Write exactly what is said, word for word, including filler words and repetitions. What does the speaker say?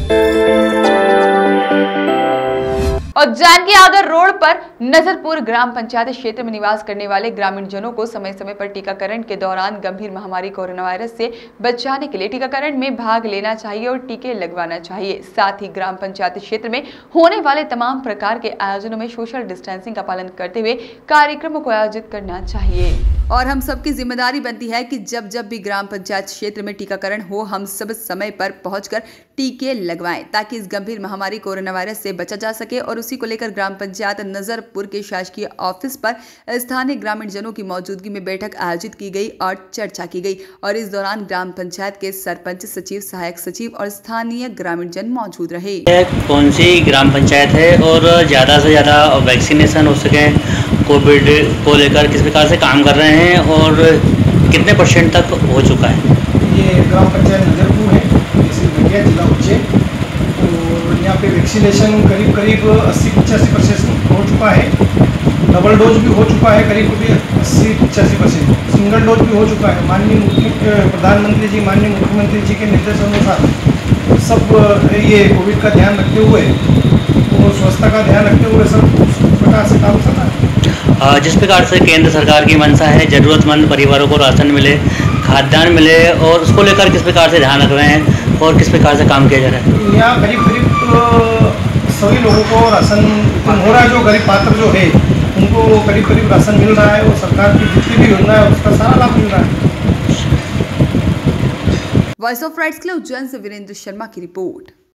और जानकी आदर रोड पर नजरपुर ग्राम पंचायत क्षेत्र में निवास करने वाले ग्रामीण जनों को समय समय पर टीकाकरण के दौरान गंभीर महामारी कोरोना वायरस से बचाने के लिए टीकाकरण में भाग लेना चाहिए और टीके लगवाना चाहिए। साथ ही ग्राम पंचायत क्षेत्र में होने वाले तमाम प्रकार के आयोजनों में सोशल डिस्टेंसिंग का पालन करते हुए कार्यक्रमों को आयोजित करना चाहिए। और हम सबकी जिम्मेदारी बनती है कि जब जब भी ग्राम पंचायत क्षेत्र में टीकाकरण हो, हम सब समय पर पहुंचकर टीके लगवाएं ताकि इस गंभीर महामारी कोरोना वायरस से बचा जा सके। और उसी को लेकर ग्राम पंचायत नजरपुर के शासकीय ऑफिस पर स्थानीय ग्रामीण जनों की मौजूदगी में बैठक आयोजित की गई और चर्चा की गई। और इस दौरान ग्राम पंचायत के सरपंच, सचिव, सहायक सचिव और स्थानीय ग्रामीण जन मौजूद रहे। कौन सी ग्राम पंचायत है और ज़्यादा से ज़्यादा वैक्सीनेशन हो सके कोविड को लेकर किस प्रकार से काम कर रहे हैं और कितने परसेंट तक हो चुका है? ये ग्राम पंचायत नजरपुर है, जैसे जिला उज्जैन, और यहाँ पे वैक्सीनेशन करीब करीब अस्सी पचासी परसेंट हो चुका है। डबल डोज भी हो चुका है करीब करीब अस्सी पचासी परसेंट, सिंगल डोज भी हो चुका है। माननीय प्रधानमंत्री जी, माननीय मुख्यमंत्री जी के निर्देशानुसार सब ये कोविड का ध्यान रखते हुए और स्वच्छता का ध्यान रखते हुए सब प्रकार से काम चल रहा है। जिस प्रकार से केंद्र सरकार की मंशा है जरूरतमंद परिवारों को राशन मिले, खाद्यान्न मिले, और उसको लेकर किस प्रकार से ध्यान रख रहे हैं और किस प्रकार से काम किया जा रहा है? यहाँ करीब करीब तो सभी लोगों को राशन हो रहा है। जो गरीब पात्र जो है उनको करीब करीब राशन मिल रहा है और सरकार की जितनी भी योजना है उसका सारा लाभ मिल रहा है। वॉइस ऑफ राइट्स के लिए उज्जैन से वीरेंद्र शर्मा की रिपोर्ट।